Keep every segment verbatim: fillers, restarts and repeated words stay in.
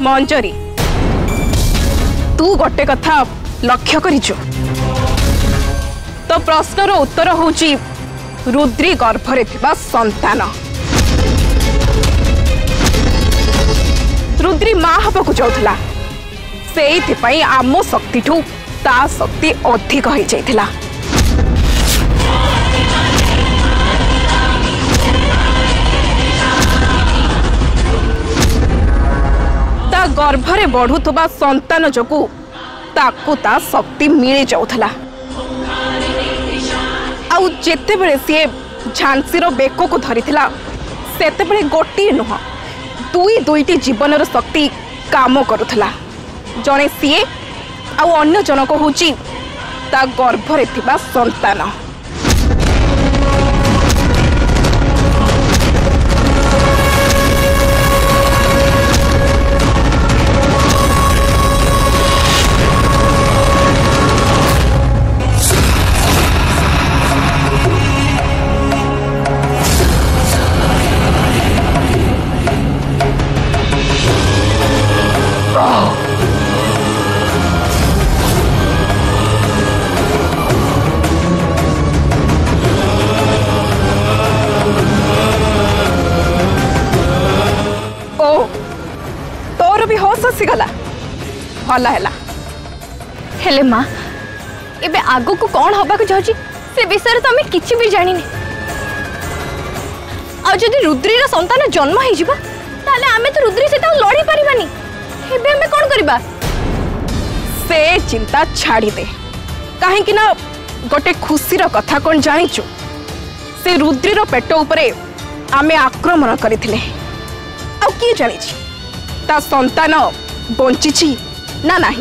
मंजरी तू गोटे कथा लक्ष्य करिचु तो प्रश्नर उत्तर होची रुद्री गर्भरे थिबा संतान। रुद्री माँ हबकु जाउथला सेइथिपई आम शक्ति ठू ता शक्ति अधिक हो जाइथिला। ता गर्भरे बढ़ुथबा संतान जोगु ताकू ता शक्ति मिली जाउथला। आउ जेते बेले सी झांसीर बेक को धरिथिला सेते बेले गोटी नुह दुई दुईटी जीवनर शक्ति काम करुथला। जने सीए आउ अन्य जनक होची ता गर्भरे थिबा संतान। भला हैला हेले माँ एबे आगो को कौन हबा को जाउची से विषय तो हमें किछि भी जानिनी। आ जदि रुद्री रा संतान जन्म हे जिबा ताले हमें तो रुद्री से लड़ी परिबानी। एबे हमें कौन करबा से चिंता छाड़ी दे काहे कि ना गोटे खुशी रो कथा कौन जानिचु से रुद्री रो पेट उपरे आमे आक्रमण करिथिले आ की जानिछि ता संतान बंचिछि ना नहीं।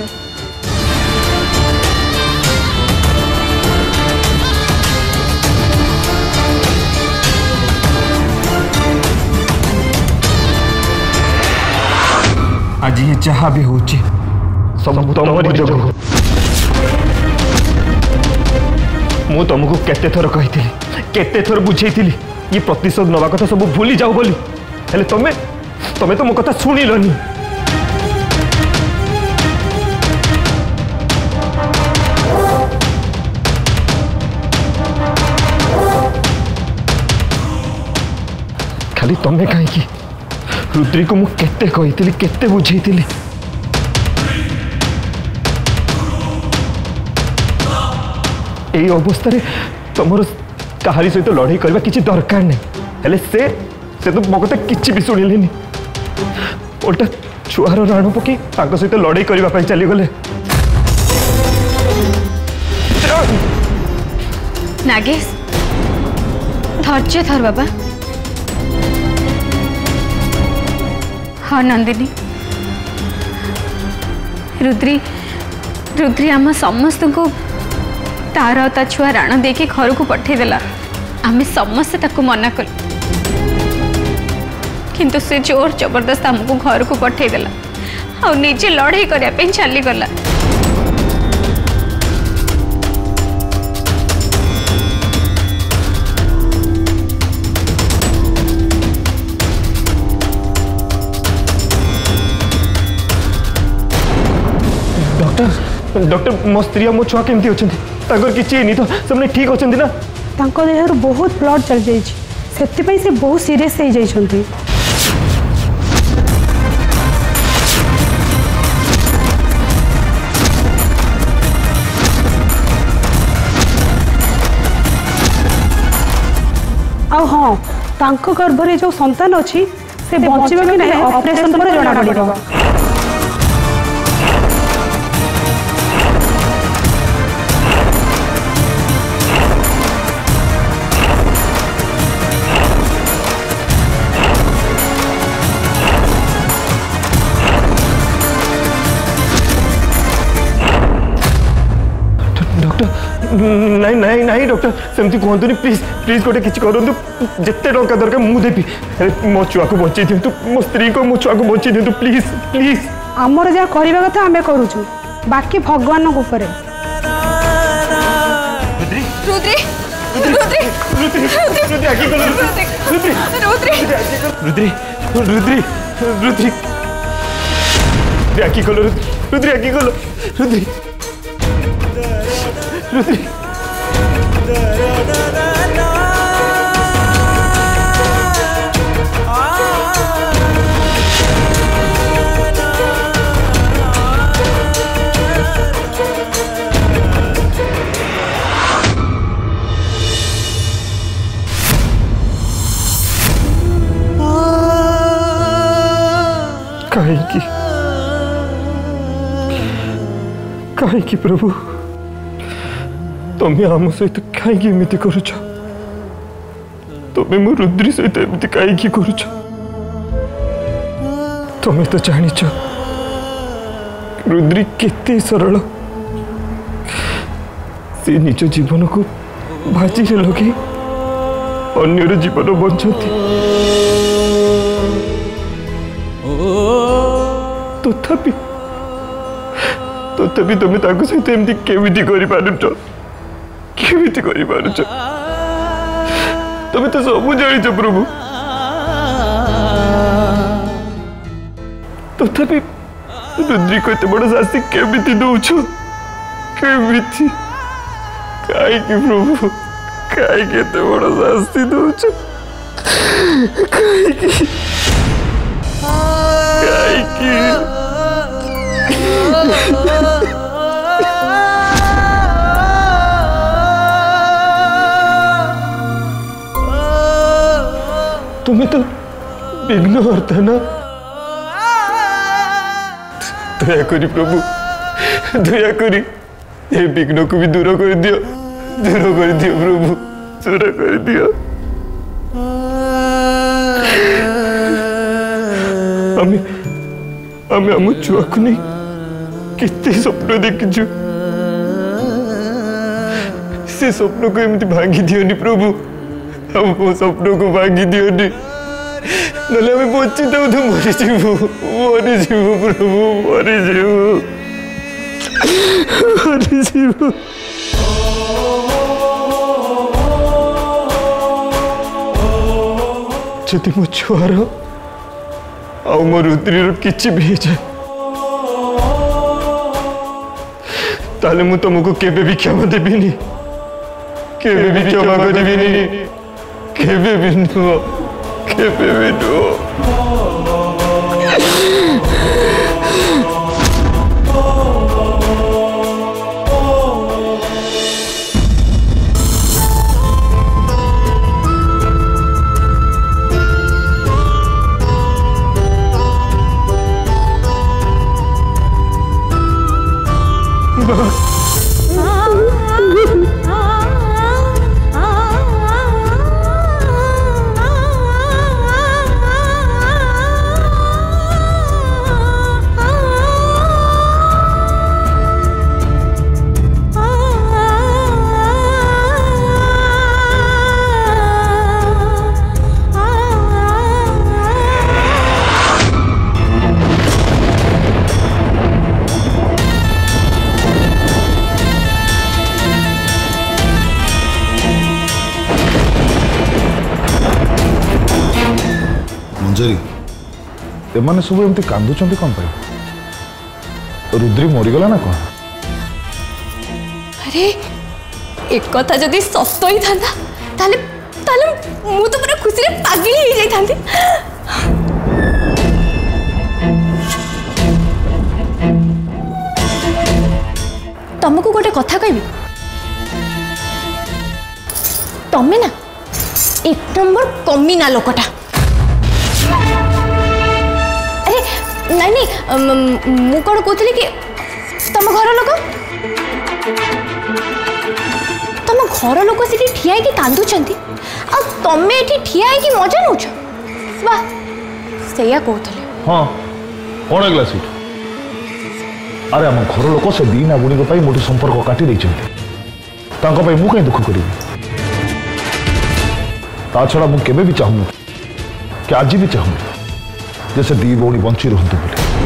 आज ये जहाँ भी होची सब तुमरी जोगु। मु तुमको केते थर कही केते थर बुझेइथिली ये प्रतिशोध नवा कथा सब भूली जाओ बोली हेले तमे तमे तो मो कथा सुनिलनी। खाली तमे कहीं रुद्री को मु केते कही केते बुझेइथिली एई अवस्था रे तमर कहारी सहित लड़ाई करबा किछि दरकार नहीं हेले से से तो मो कथा किछि भी सुनिलेनी उल्टा छुआर राण पकी तांको सहित लड़ाई करबा पई चली गले। नागेश धैर्य धर बाबा। हाँ नंदिनी रुद्री रुद्री आम समस्त को तार ता छुआ राण देके घर को पठेदेला। आम समस्ते ताको मना कल किंतु से जोर जबरदस्त आमको घर को पठेदेला आ निजे लड़ाई करने चली गला। डॉक्टर डॉक्टर मो स्त्री मो छुआ केमती अछंती ताकर किछि नहीं तो सबने ठीक अछंती ना तांको देहर बहुत ब्लड चल जाई छी सेति पई से बहुत सीरियस हो जाई छंती। आ हां तांको गर्भरे जो संतान अछि से बंचिबा कि नहीं ऑपरेशन पर जणा पड़िबो। नहीं नहीं नहीं डॉक्टर सेमती कहतुनी प्लीज प्लीज गोटे किसी करूँ जिते टंका दरकार मु देवी मो छुआ को बचे दिंतु मो स्त्री को मो छुआ को बचे दिंतु प्लीज प्लीज। आमर जहाँ करवा कथा आम करूँ बाकी भगवान ऊपर। रुद्री रुद्री रुद्री रुद्री आगे करो रुद्री रुद्री रुद्री रुद्री रुद्री रुद्री आखि खोलो रुद्री आखि खोलो रुद्री रुद्री कहीं कहीं प्रभु तुम्हें आम सहित कहीं एमती करुच तुम्हें मो रुद्री सहित एमती कहीं करुच तुम्हें तो जानिच रुद्री केते सरल से निज जीवन को भाजी लगे अन्यर जीवन बंचती तथापि तथापि तुम सहित एमती केमिति करि पारुच केमिति करि पारुच तुम तो सब जानिच प्रभु तथापि रुद्री को एते बड़ शास्ति केमिति दौछ केमिति काई कि प्रभु काई कि एते बड़ शास्ति दौछ काई कि काई कि तुम्हें तो विघ्न हरता ना दया करी प्रभु दया करी ये विघ्न को भी दूर कर दियो दूर कर दियो प्रभु दूर कर दियो हमें हमें आम छुआ को नहीं कितने स्वप्न देखिचु से स्वप्न को एमती भांगी दियोनी प्रभु हम वो स्वप्न को भांगी दियोनी नले हमें बच्ची तो तो मरी जीवु मरी जीवु प्रभु मरी जीवु मरी जीवु जदि मो छुआर आ मो रुद्रीर किछि भी जाए ताले मु तुमको केबे भी क्षमा देबिनी केबे भी क्षमा करिबिनी केबे भी नुह केबे भी नुह एमाने सब एमती कांदुचंती कौन पाई रुद्री मरीगला ना कौन अरे एक कथा जदि सत ही था ताले ताले मु तो पूरा खुशी रे पागल ही जाई थांती तुमको गोटे कथा कहबी तमे ना एक नंबर कमीना लोकटा नहीं नहीं मु कौन कहती कि तुम घर लोक तुम घर लोक से ठिया कि कांदुंट आ तमें ये ठिया कि मजा नौ वाह से कहते हाँ कौन है ग्लास अरे आम घर लोक से दीना बुणी को मोटे संपर्क काटी देते मु कहीं दुख करी ता छड़ा मुझे भी चाहूँ कि आज भी चाहूँ जैसे दी भौणी बंची रुहतु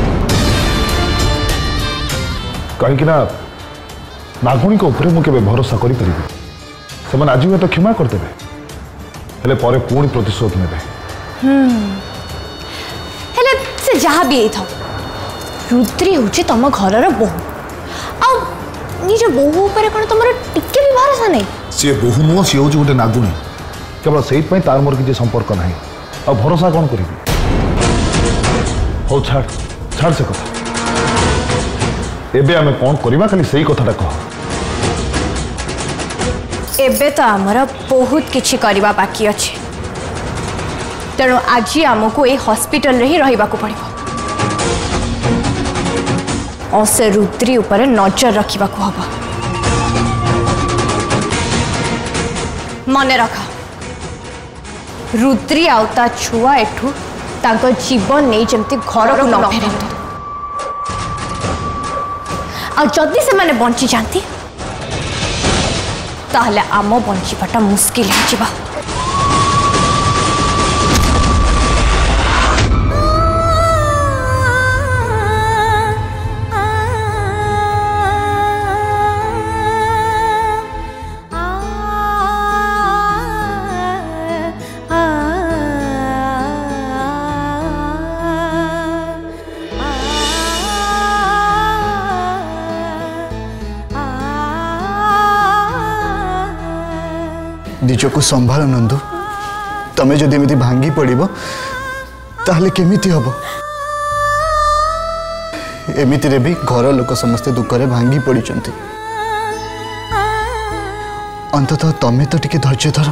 कहीं नागुणी मुझे भरोसा करें से आज भी तो क्षमा करदे हेले परे पुणी प्रतिशोध ने से जहाँ भी था रुद्री हूँ तुम घर बोहू आ निज बोहू पर कौन तुम टिके भी भरोसा नहीं सी बोहू नुह सी हूँ गोटे नागुणी केवल से तार मोर किसी संपर्क ना आ भरोसा कौन करी हो छाड़ छाड़ से कथा एबे आमे कौन करबा खाली सही कथाटा कह एबे तो आमर बहुत किछि करबा बाकी अछि तेणु आज आमको ए हॉस्पिटल रे ही रहिबा को पड़िबो और से रुद्री ऊपर नजर रखिबा को हबो मने रखा रुद्री आउता छुआ एठू तांको जीवन नहीं जमती घर को न फेरंतु आ जदि से माने बंची जानती ताहले आम बंचीबाटा मुस्किल हो जिबा निजको संभाल नंदू तमें जदि एमती भांगी पड़ो ताहले केमिति हबो एमिति रे भी घर लोक समस्ते दुखरे भांगी पड़ी अंततः तमें तो टिके धैर्य धर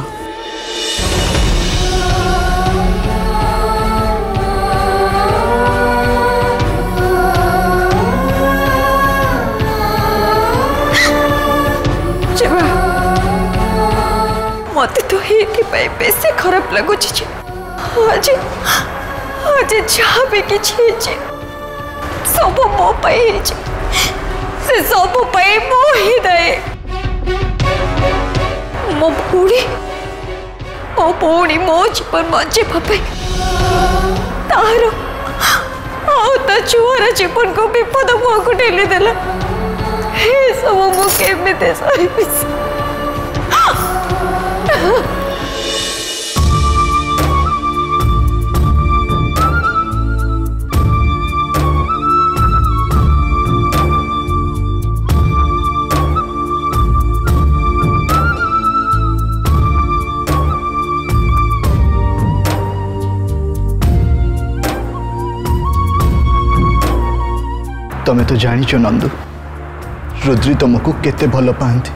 मत तो ये बेसी खराब लगुच आज आज जहाँ भी किसी सब मो से सब मो ही दाए मो भूणी मो भूणी मो जीवन बचे तार आ छुआर जीवन को विपद मुह को ठेली देला सब मुझे सही तमें तो जानिच नंदू रुद्री तुमको केते भल पाती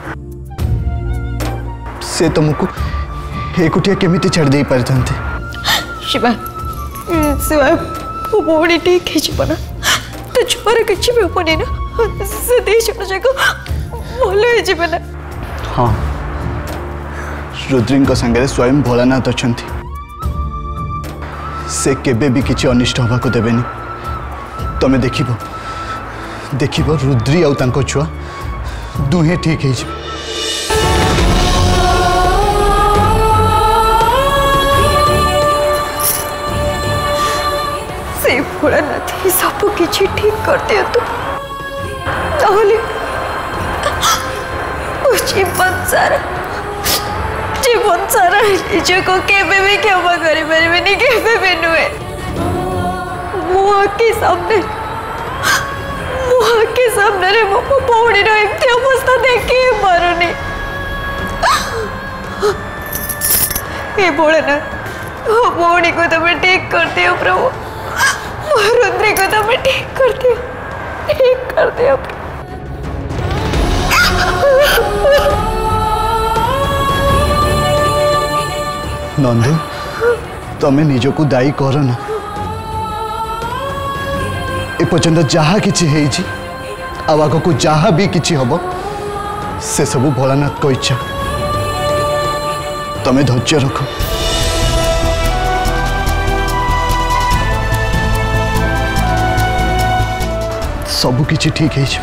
से तुमको एकुटिया केमिति छाड़ दे पारते शिवा शिवा भौणी ठीक है ना तो छुआर किसी भी हेनी ना से दी जन जाक भल हो ना हाँ रुद्री संगे स्वयं भोलानाथ अच्छा से केबे भी किसी अनिष्ट हवा को देवेनि तमें देख देख रुद्री आउ तांको छुआ दुहे ठीक है से भोलानाथ ही सब किसी ठीक कर दियंतु जीवन सारा जीवन सारा निज को केबे भी क्षमा करि परिबेनी केबे भी नुहे मो आखि सामने मो आखि सामने रे मो भौणी रो एमती अवस्था देखि पारुनी ए भोलेनाथ ओ भौणी को तुम ठीक कर दियो प्रभु रुद्री को तुम ठीक कर दियो ठीक कर दियो नंदू तमें निजको दायी कर ना ए पर्यंत जहा किछि हेछि आवाग को जहा भी किछि हबो से सब भोलानाथ को इच्छा तमें धैर्य रख सब किछि ठीक है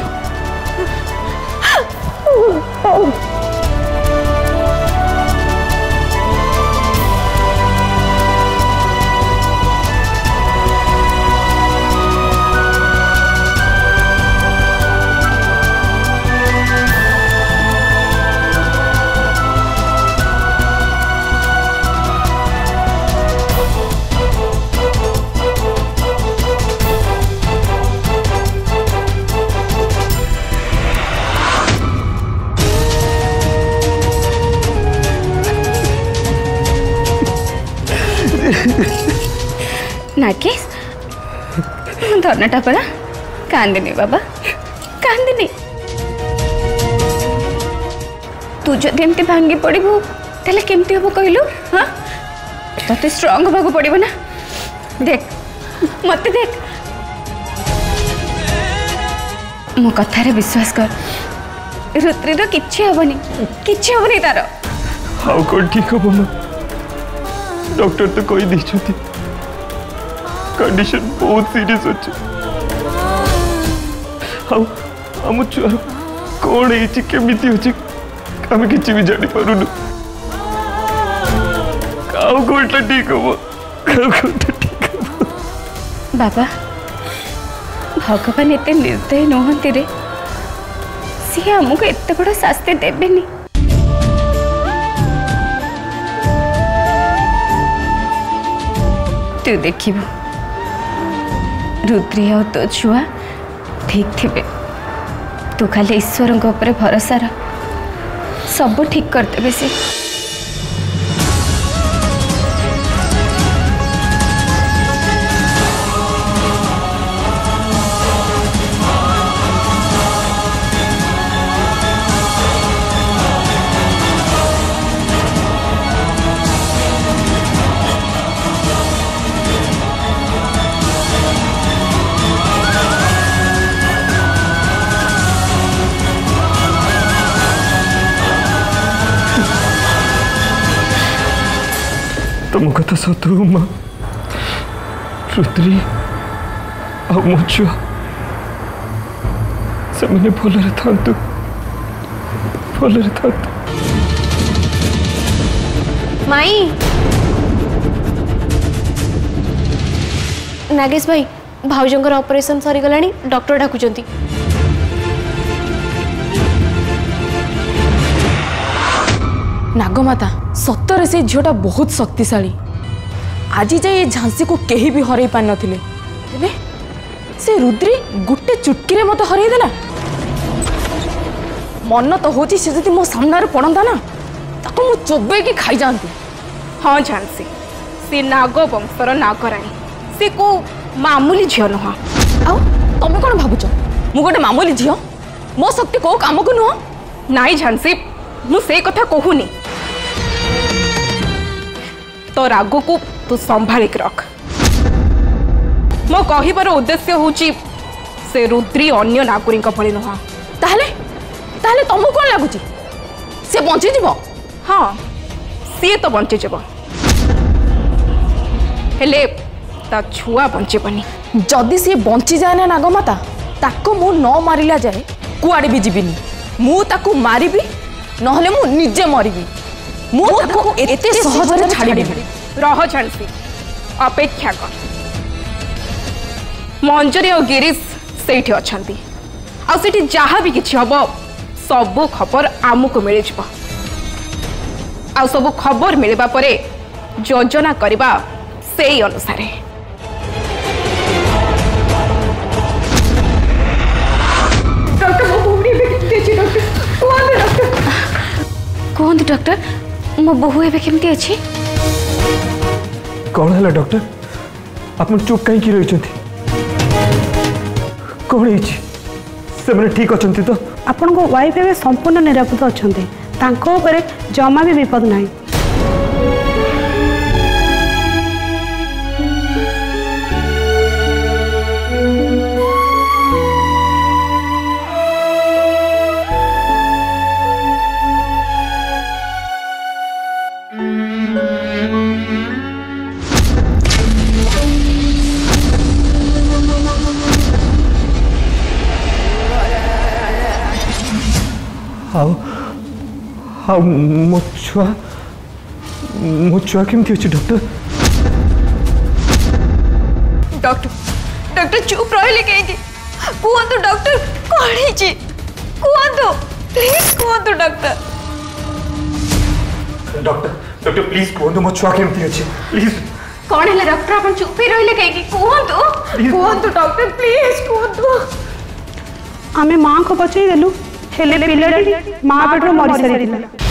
नागेश धनटा पड़ा कांदिनी बाबा कांदिनी तू जदि एमती भांगी पड़ू तेल केमती हम कहलु हाँ ते स्ट्रंग होगा पड़ो ना देख मत देख मो कथार विश्वास कर रुद्रीर किछि हेबनी किछि हेबनी तार हाउ कौन ठीक हम माँ डॉक्टर तो कही देछथि कंडीशन बहुत सीरियस अच्छे हाउ हम छुआर कौन है केमिति अछि आम किसी भी जानी पारुनु काउ कोटा ठीक हम काउ कोटा ठीक हम बाबा भगवान एते निर्दय नहंती रे सी हमको एते बड़ शास्ति देबेनी तू देखिबो रुद्री और तो छुआ ठीक थे तू खाली ईश्वर ऊपर भरोसा रख सब ठीक कर देबे से तुम कथा शत्रु माँ रुद्री आ मो छुआ से मैंने भलरे थांतु भलरे थांतु माई नागेश भाई भाउजंकर ऑपरेशन सरी गलानी डॉक्टर डाकुचंती नागमाता सत्तर से झीटा बहुत शक्तिशाली आज जाए ये झांसी को कहीं भी हरई पार नथिले तेबे से रुद्री गुटे चुटकी मत हरई देला मन तो होची से जदि मो सामने पड़ंता ना ताको मु चोबे की खाई जानती हाँ झांसी से नाग वंशर नागराणी से को मामूली झील नुह आ तुम कौन भावुच मु गोटे मामूली झील मो शक्ति को काम को नुह नाई झांसी मु से कथा कहूनी तो राग को तू संभालिक रख मो कहिबार उद्देश्य होची से रुद्री अन्य नागुरी भली नुह ताहले ताहले तुमको कौन लगुची से बंची जीव हाँ सी तो बंची जीव हेले ता छुआ बंचबनी जदि सी बंची जाए ना नागमाता ताको मु न मारिला जाए कुआड़े भी जीविनी मु ताको मारिबी नहले मु निजे मरिबी मु ताको एते सहजरे छाड़ीबी रह झांसी अपेक्षा कर मंजरी और गिरीश सेठी अछंती आ सेठी जहाँ भी किछि हबो सब खबर आमको मिल जिवो आ सब खबर मिलबा परे योजना करबा सेही अनुसार कहते डॉक्टर मो बहु एबे केमती अछि कौन है डॉक्टर आप चुप कहीं रही कौन है ठीक अच्छा तो आपण को वाइफ एवं संपूर्ण निरापद अच्छा जमा भी विपद ना हाउ हाउ मो छुआ मो छुआ केमती अछि डॉक्टर डॉक्टर डॉक्टर चुप रहिले कहीं कहतु डॉक्टर कौन है कहतु प्लीज कहतु डॉक्टर डॉक्टर डॉक्टर प्लीज कहतु मो छुआ केमती अछि प्लीज कौन है डॉक्टर अपन चुप ही रहिले कहीं कहतु कहतु डॉक्टर प्लीज कहतु आमे मां को बचई देलु हेले पिलाडी मां पेटरो मरि सारी